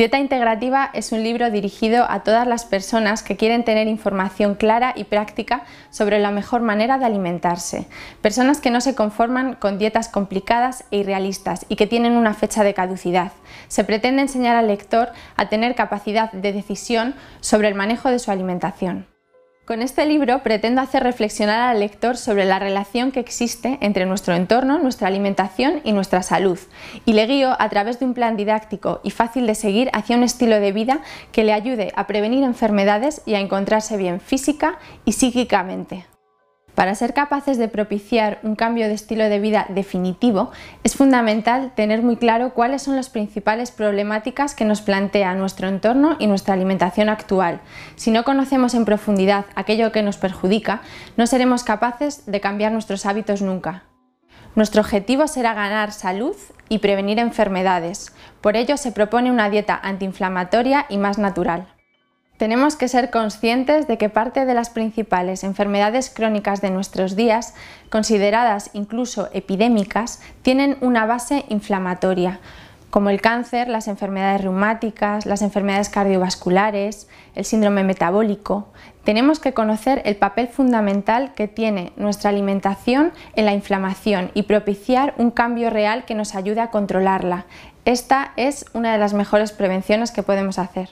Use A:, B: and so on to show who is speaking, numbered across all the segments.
A: Dieta Integrativa es un libro dirigido a todas las personas que quieren tener información clara y práctica sobre la mejor manera de alimentarse. Personas que no se conforman con dietas complicadas e irrealistas y que tienen una fecha de caducidad. Se pretende enseñar al lector a tener capacidad de decisión sobre el manejo de su alimentación. Con este libro pretendo hacer reflexionar al lector sobre la relación que existe entre nuestro entorno, nuestra alimentación y nuestra salud, y le guío a través de un plan didáctico y fácil de seguir hacia un estilo de vida que le ayude a prevenir enfermedades y a encontrarse bien física y psíquicamente. Para ser capaces de propiciar un cambio de estilo de vida definitivo, es fundamental tener muy claro cuáles son las principales problemáticas que nos plantea nuestro entorno y nuestra alimentación actual. Si no conocemos en profundidad aquello que nos perjudica, no seremos capaces de cambiar nuestros hábitos nunca. Nuestro objetivo será ganar salud y prevenir enfermedades. Por ello se propone una dieta antiinflamatoria y más natural. Tenemos que ser conscientes de que parte de las principales enfermedades crónicas de nuestros días, consideradas incluso epidémicas, tienen una base inflamatoria, como el cáncer, las enfermedades reumáticas, las enfermedades cardiovasculares, el síndrome metabólico. Tenemos que conocer el papel fundamental que tiene nuestra alimentación en la inflamación y propiciar un cambio real que nos ayude a controlarla. Esta es una de las mejores prevenciones que podemos hacer.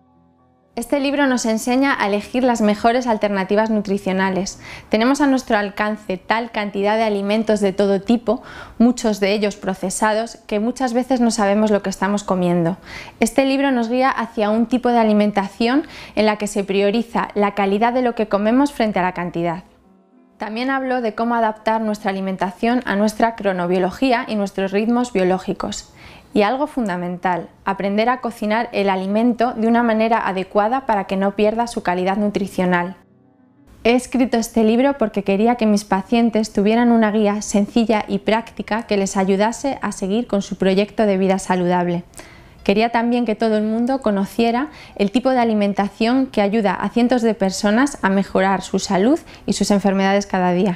A: Este libro nos enseña a elegir las mejores alternativas nutricionales. Tenemos a nuestro alcance tal cantidad de alimentos de todo tipo, muchos de ellos procesados, que muchas veces no sabemos lo que estamos comiendo. Este libro nos guía hacia un tipo de alimentación en la que se prioriza la calidad de lo que comemos frente a la cantidad. También hablo de cómo adaptar nuestra alimentación a nuestra cronobiología y nuestros ritmos biológicos. Y algo fundamental, aprender a cocinar el alimento de una manera adecuada para que no pierda su calidad nutricional. He escrito este libro porque quería que mis pacientes tuvieran una guía sencilla y práctica que les ayudase a seguir con su proyecto de vida saludable. Quería también que todo el mundo conociera el tipo de alimentación que ayuda a cientos de personas a mejorar su salud y sus enfermedades cada día.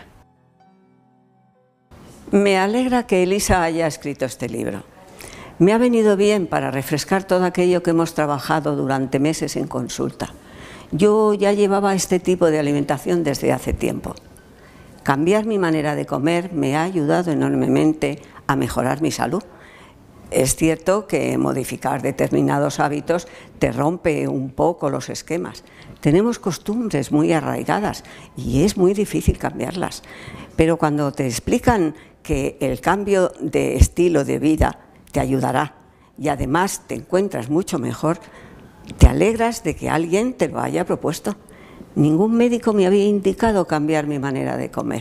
B: Me alegra que Elisa haya escrito este libro. Me ha venido bien para refrescar todo aquello que hemos trabajado durante meses en consulta. Yo ya llevaba este tipo de alimentación desde hace tiempo. Cambiar mi manera de comer me ha ayudado enormemente a mejorar mi salud. Es cierto que modificar determinados hábitos te rompe un poco los esquemas. Tenemos costumbres muy arraigadas y es muy difícil cambiarlas. Pero cuando te explican que el cambio de estilo de vida te ayudará y además te encuentras mucho mejor, te alegras de que alguien te lo haya propuesto. Ningún médico me había indicado cambiar mi manera de comer.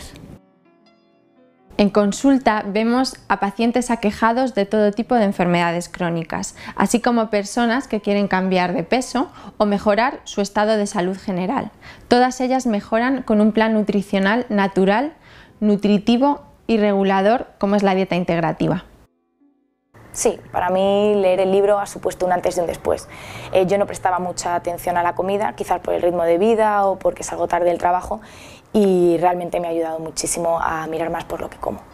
A: En consulta vemos a pacientes aquejados de todo tipo de enfermedades crónicas, así como personas que quieren cambiar de peso o mejorar su estado de salud general. Todas ellas mejoran con un plan nutricional natural, nutritivo y regulador como es la dieta integrativa.
C: Sí, para mí leer el libro ha supuesto un antes y un después. Yo no prestaba mucha atención a la comida, quizás por el ritmo de vida o porque salgo tarde del trabajo, y realmente me ha ayudado muchísimo a mirar más por lo que como.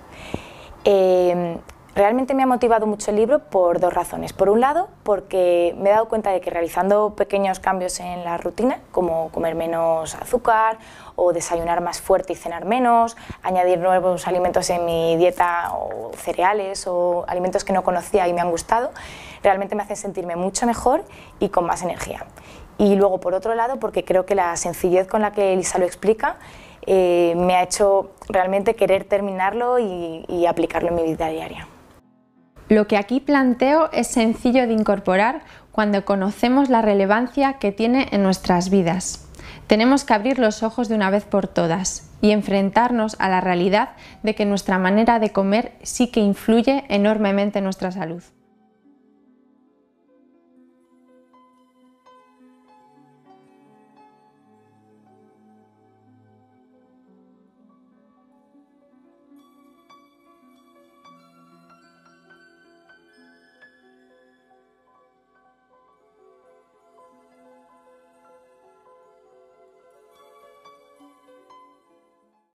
C: Realmente me ha motivado mucho el libro por dos razones. Por un lado, porque me he dado cuenta de que realizando pequeños cambios en la rutina, como comer menos azúcar o desayunar más fuerte y cenar menos, añadir nuevos alimentos en mi dieta o cereales o alimentos que no conocía y me han gustado, realmente me hacen sentirme mucho mejor y con más energía. Y luego, por otro lado, porque creo que la sencillez con la que Elisa lo explica me ha hecho realmente querer terminarlo y aplicarlo en mi vida diaria.
A: Lo que aquí planteo es sencillo de incorporar cuando conocemos la relevancia que tiene en nuestras vidas. Tenemos que abrir los ojos de una vez por todas y enfrentarnos a la realidad de que nuestra manera de comer sí que influye enormemente en nuestra salud.